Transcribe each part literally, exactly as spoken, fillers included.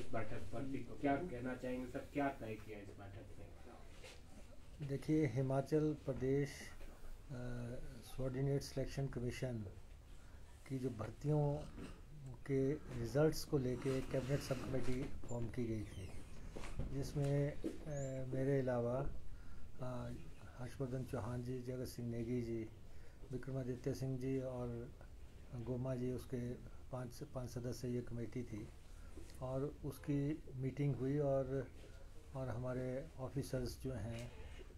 इस बैठक पर, क्या कहना चाहेंगे सर, क्या तय किया इस बैठक में? देखिए, Himachal Pradesh subordinate selection commission की जो भर्तियों के रिज़ल्ट्स को लेके कैबिनेट सब कमेटी फॉर्म की गई थी, जिसमें मेरे अलावा हर्षवर्धन चौहान जी, जगत सिंह नेगी जी, विक्रमादित्य सिंह जी और गोमा जी, उसके पांच पांच सदस्य ये कमेटी थी। और उसकी मीटिंग हुई और और हमारे ऑफिसर्स जो हैं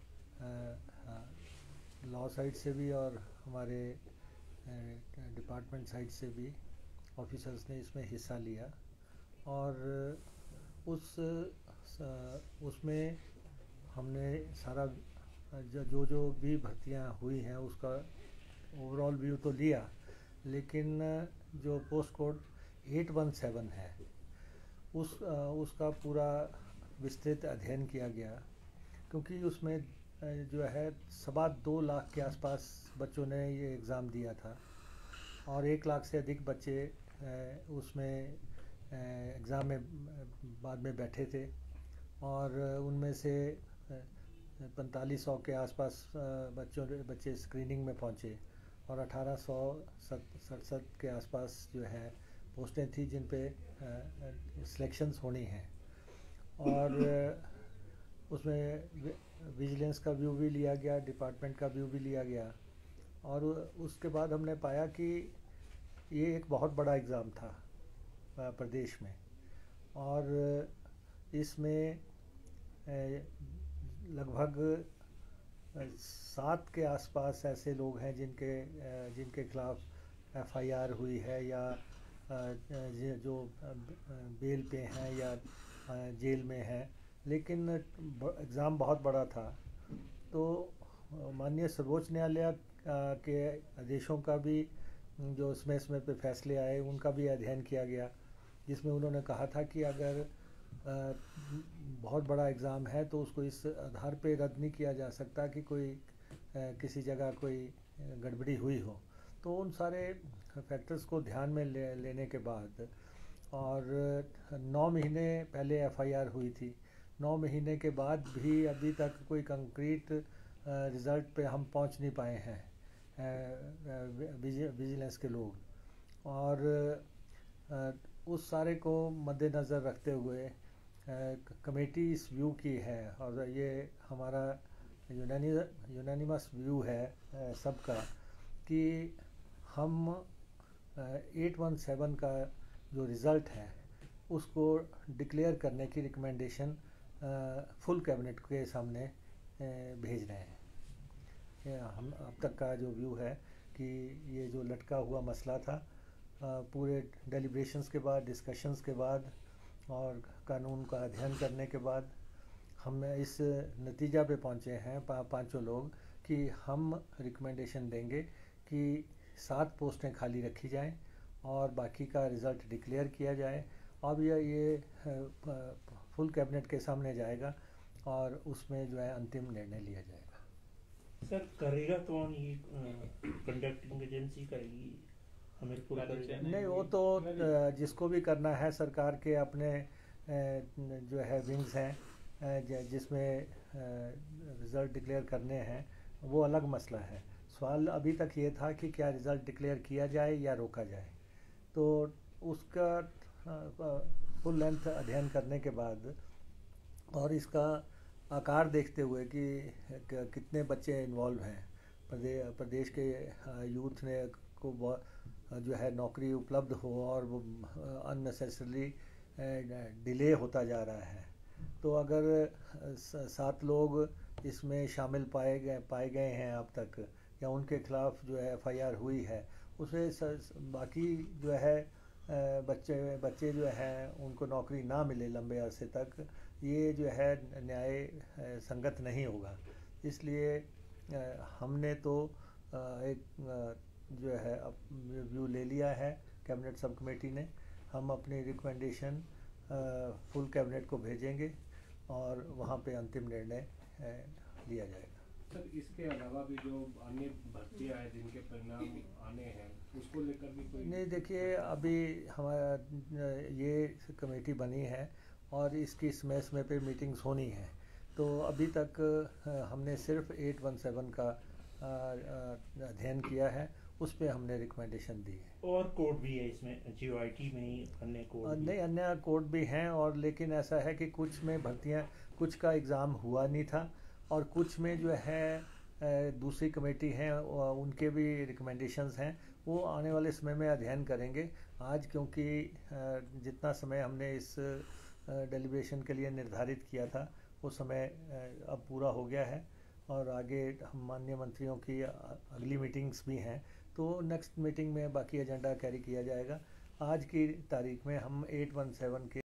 लॉ साइड से भी और हमारे डिपार्टमेंट साइड से भी ऑफिसर्स ने इसमें हिस्सा लिया। और उस उसमें हमने सारा जो जो भी भर्तियां हुई हैं उसका ओवरऑल व्यू तो लिया, लेकिन जो post code eight one seven है उस उसका पूरा विस्तृत अध्ययन किया गया, क्योंकि उसमें जो है सवा दो लाख के आसपास बच्चों ने ये एग्ज़ाम दिया था और एक लाख से अधिक बच्चे उसमें एग्ज़ाम में बाद में बैठे थे और उनमें से पैंतालीस सौ के आसपास बच्चों बच्चे स्क्रीनिंग में पहुंचे और अठारह सौ सड़सठ के आसपास जो है पोस्टें थी जिन पे सिलेक्शंस होनी हैं। और उसमें विजिलेंस का व्यू भी लिया गया, डिपार्टमेंट का व्यू भी लिया गया। और उसके बाद हमने पाया कि ये एक बहुत बड़ा एग्ज़ाम था प्रदेश में और इसमें लगभग सात के आसपास ऐसे लोग हैं जिनके जिनके खिलाफ एफ आई आर हुई है या जो बेल पे हैं या जेल में हैं, लेकिन एग्ज़ाम बहुत बड़ा था। तो माननीय सर्वोच्च न्यायालय के आदेशों का भी जो समय समय पे फैसले आए उनका भी अध्ययन किया गया, जिसमें उन्होंने कहा था कि अगर बहुत बड़ा एग्ज़ाम है तो उसको इस आधार पे रद्द नहीं किया जा सकता कि कोई किसी जगह कोई गड़बड़ी हुई हो। तो उन सारे फैक्टर्स को ध्यान में ले, लेने के बाद और नौ महीने पहले एफ आई आर हुई थी, नौ महीने के बाद भी अभी तक कोई कंक्रीट रिज़ल्ट पे हम पहुंच नहीं पाए हैं विजिलेंस के लोग। और उस सारे को मद्देनज़र रखते हुए कमेटी इस व्यू की है और ये हमारा यूनानिमस व्यू है सबका कि हम एट वन सेवन का जो रिज़ल्ट है उसको डिक्लेयर करने की रिकमेंडेशन फुल कैबिनेट के सामने भेज रहे हैं। हम अब तक का जो व्यू है कि ये जो लटका हुआ मसला था, पूरे डेलिब्रेशंस के बाद, डिस्कशंस के बाद और कानून का अध्ययन करने के बाद हम इस नतीजा पे पहुंचे हैं पा, पांचों लोग कि हम रिकमेंडेशन देंगे कि सात पोस्टें खाली रखी जाएं और बाकी का रिज़ल्ट डिक्लेयर किया जाए। अब यह ये फुल कैबिनेट के सामने जाएगा और उसमें जो है अंतिम निर्णय लिया जाएगा। सर करेगा कौन, ये कंडक्टिंग एजेंसी करेगी हमें पूरा करेगा? नहीं, वो तो जिसको भी करना है सरकार के अपने जो है विंग्स हैं जिसमें रिज़ल्ट डिक्लेयर करने हैं, वो अलग मसला है। सवाल अभी तक ये था कि क्या रिज़ल्ट डिक्लेयर किया जाए या रोका जाए। तो उसका फुल लेंथ अध्ययन करने के बाद और इसका आकार देखते हुए कि कितने बच्चे इन्वॉल्व हैं, प्रदेश प्रदेश के यूथ ने को जो है नौकरी उपलब्ध हो और वो अननेसेसरली डिले होता जा रहा है। तो अगर सात लोग इसमें शामिल पाए गए पाए गए हैं अब तक या उनके खिलाफ जो है एफ आई आर हुई है, उसे बाकी जो है बच्चे बच्चे जो हैं उनको नौकरी ना मिले लंबे अरसे तक, ये जो है न्याय संगत नहीं होगा। इसलिए हमने तो एक जो है व्यू ले लिया है कैबिनेट सब कमेटी ने। हम अपनी रिकमेंडेशन फुल कैबिनेट को भेजेंगे और वहाँ पे अंतिम निर्णय लिया जाएगा। सर इसके अलावा भी जो अन्य भर्तियां हैं जिनके परिणाम आने हैं उसको लेकर भी कोई नहीं, देखिए अभी हमारा ये कमेटी बनी है और इसकी समय समय पे मीटिंग्स होनी है। तो अभी तक हमने सिर्फ एट वन सेवन का अध्ययन किया है, उस पे हमने रिकमेंडेशन दी है। और कोड भी है इसमें, जीओआईटी में ही अन्य कोड भी नहीं, अन्य कोड भी हैं, और लेकिन ऐसा है कि कुछ में भर्तियां, कुछ का एग्ज़ाम हुआ नहीं था और कुछ में जो है दूसरी कमेटी हैं उनके भी रिकमेंडेशंस हैं, वो आने वाले समय में अध्ययन करेंगे। आज क्योंकि जितना समय हमने इस डेलिब्रेशन के लिए निर्धारित किया था वो समय अब पूरा हो गया है और आगे हम माननीय मंत्रियों की अगली मीटिंग्स भी हैं, तो नेक्स्ट मीटिंग में बाकी एजेंडा कैरी किया जाएगा। आज की तारीख में हम एट वन सेवन के